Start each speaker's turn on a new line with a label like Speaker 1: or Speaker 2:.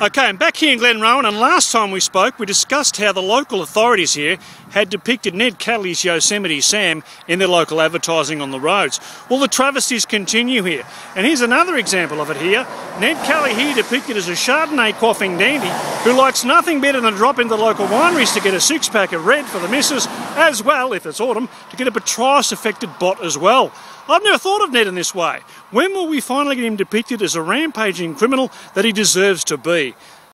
Speaker 1: Okay, I'm back here in Glenrowan, and last time we spoke we discussed how the local authorities here had depicted Ned Kelly's Yosemite Sam in their local advertising on the roads. Well, the travesties continue here, and here's another example of it here. Ned Kelly here depicted as a Chardonnay quaffing dandy who likes nothing better than drop into the local wineries to get a six-pack of red for the missus, as well, if it's autumn, to get a botrytis-affected bot as well. I've never thought of Ned in this way. When will we finally get him depicted as a rampaging criminal that he deserves to be?